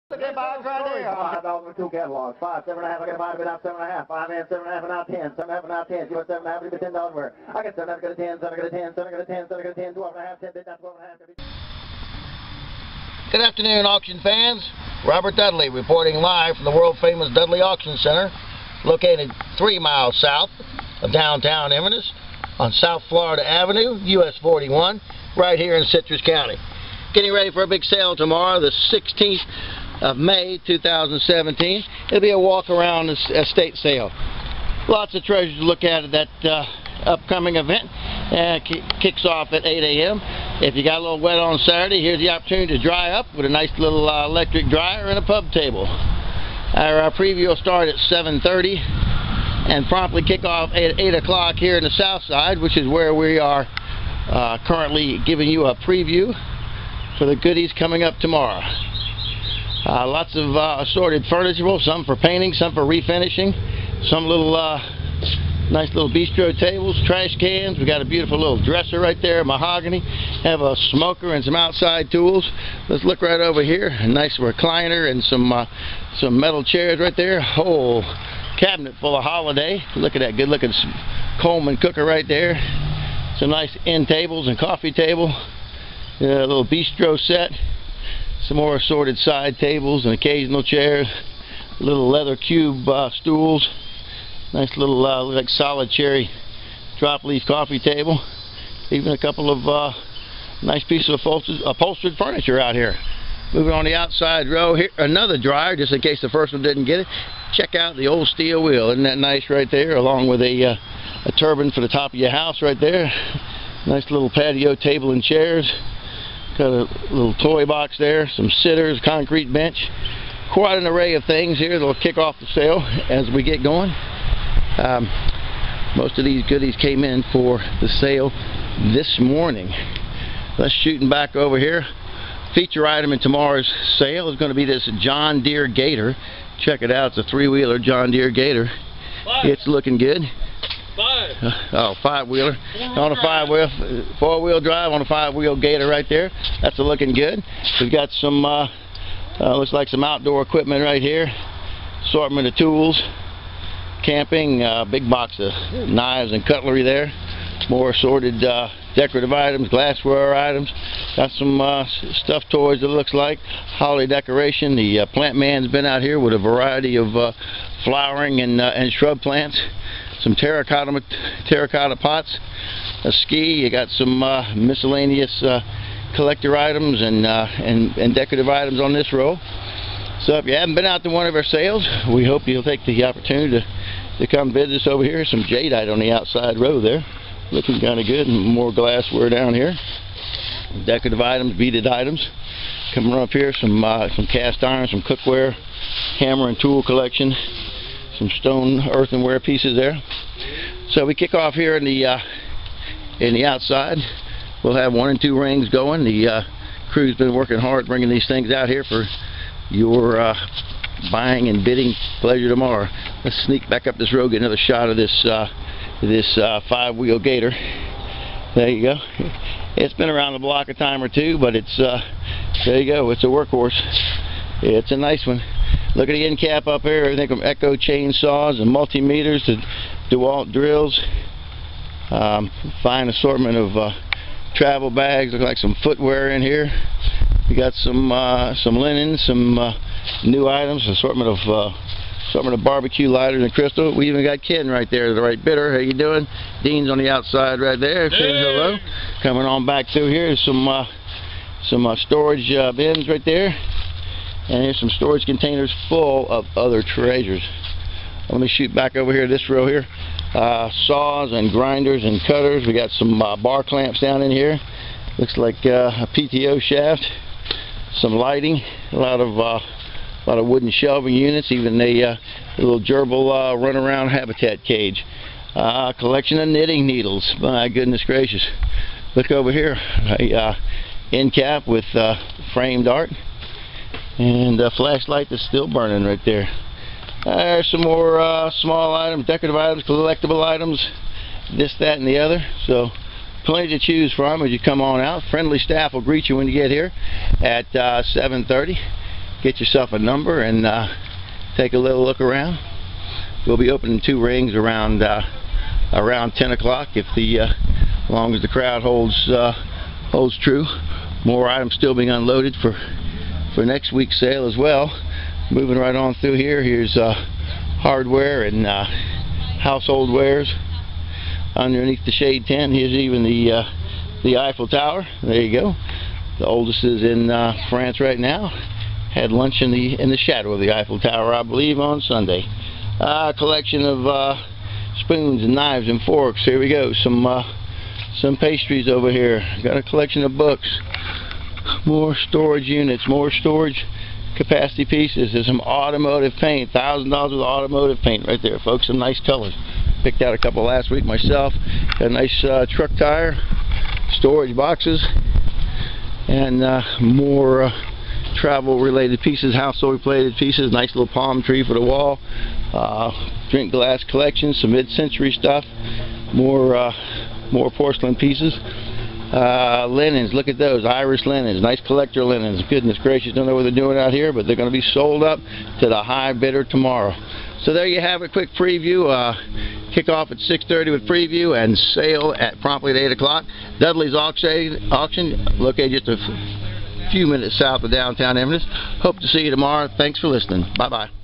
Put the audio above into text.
Okay, box right there. $5 for 2 catalogs. 5, 7.5. I got a buy to bid out 7.5. 5 and 7.5 and out 10. 7.5 and out 10. You want 7.5? It'll be $10 worth. I got 7.5. Got a 10. 7. Got a 10. 7. Got a 10. 7. Got a 10. 12.5. 10 bid down 12.5. Good afternoon, auction fans. Robert Dudley reporting live from the world-famous Dudley Auction Center, located 3 miles south of downtown Inverness on South Florida Avenue, US 41, right here in Citrus County. Getting ready for a big sale tomorrow, the 16th of May 2017. It'll be a walk-around estate sale. Lots of treasures to look at that upcoming event. Kicks off at 8 a.m. If you got a little wet on Saturday, here's the opportunity to dry up with a nice little electric dryer and a pub table. Our preview will start at 7:30 and promptly kick off at 8 o'clock here in the south side, which is where we are currently giving you a preview for the goodies coming up tomorrow. Lots of assorted furniture, some for painting, some for refinishing, some little nice little bistro tables, trash cans. We got a beautiful little dresser right there, mahogany. Have a smoker and some outside tools. Let's look right over here. A nice recliner and some metal chairs right there. Whole cabinet full of holiday. Look at that good looking Coleman cooker right there. Some nice end tables and coffee table. A little bistro set. Some more assorted side tables and occasional chairs. Little leather cube stools. Nice little like solid cherry drop leaf coffee table. Even a couple of nice pieces of upholstered furniture out here. Moving on the outside row here, another dryer just in case the first one didn't get it. Check out the old steel wheel. Isn't that nice right there? Along with a turbine for the top of your house right there. Nice little patio table and chairs. Got a little toy box there, some sitters, concrete bench. Quite an array of things here that'll kick off the sale as we get going. Most of these goodies came in for the sale this morning. Let's shooting back over here. Feature item in tomorrow's sale is going to be this John Deere Gator. Check it out. It's a 3-wheeler John Deere Gator. It's looking good. 5-wheeler on a 5-wheel, 4-wheel drive on a 5-wheel Gator right there. That's looking good. We've got some looks like some outdoor equipment right here. Assortment of tools, camping, big box of knives and cutlery there. More assorted decorative items, glassware items. Got some stuffed toys, it looks like. Holiday decoration. The plant man's been out here with a variety of flowering and shrub plants. Some terracotta pots, a ski. You got some miscellaneous collector items and decorative items on this row. So if you haven't been out to one of our sales, we hope you'll take the opportunity to come visit us over here. Some jadeite on the outside row there, looking kind of good, and more glassware down here. Decorative items, beaded items. Coming up here, some cast iron, some cookware, hammer and tool collection. Some stone earthenware pieces there. So we kick off here in the outside. We'll have 1 and 2 rings going. The crew's been working hard bringing these things out here for your buying and bidding pleasure tomorrow. Let's sneak back up this road, get another shot of this 5-wheel Gator. There you go. It's been around the block a time or two, but it's there you go. It's a workhorse. It's a nice one. Look at the end cap up here. Everything from Echo chainsaws and multimeters to DeWalt drills. Fine assortment of travel bags. Look like some footwear in here. We got some linen, some new items. Assortment of barbecue lighters and crystal. We even got Ken right there, the right bidder. How you doing? Dean's on the outside right there. Saying hello. Coming on back through here. Some storage bins right there. And here's some storage containers full of other treasures. Let me shoot back over here, this row here. Saws and grinders and cutters. We got some bar clamps down in here. Looks like a PTO shaft. Some lighting. A lot of wooden shelving units. Even a little gerbil runaround habitat cage. Collection of knitting needles. My goodness gracious. Look over here. A end cap with framed art. And a flashlight that's still burning right there. There's some more small items, decorative items, collectible items, this, that, and the other. So plenty to choose from as you come on out. Friendly staff will greet you when you get here at 7:30. get yourself a number and take a little look around. We'll be opening 2 rings around 10 o'clock if as long as the crowd holds true. More items still being unloaded for next week's sale as well. Moving right on through here. Here's hardware and household wares underneath the shade tent. Here's even the Eiffel Tower. There you go. The oldest is in France right now. Had lunch in the shadow of the Eiffel Tower, I believe, on Sunday. Collection of spoons and knives and forks. Here we go. Some pastries over here. Got a collection of books. More storage units. More storage capacity pieces. There's some automotive paint. $1,000 of automotive paint right there, folks. Some nice colors. Picked out a couple last week myself. Got a nice truck tire. Storage boxes. And more travel related pieces, household related pieces. Nice little palm tree for the wall. Drink glass collection, some mid-century stuff. More porcelain pieces. Linens, look at those, Irish linens, nice collector linens. Goodness gracious, don't know what they're doing out here, but they're going to be sold up to the high bidder tomorrow. So there you have it, quick preview. Kick off at 6:30 with preview and sale at promptly at 8 o'clock. Dudley's auction located just a few minutes south of downtown Inverness. Hope to see you tomorrow. Thanks for listening. Bye-bye.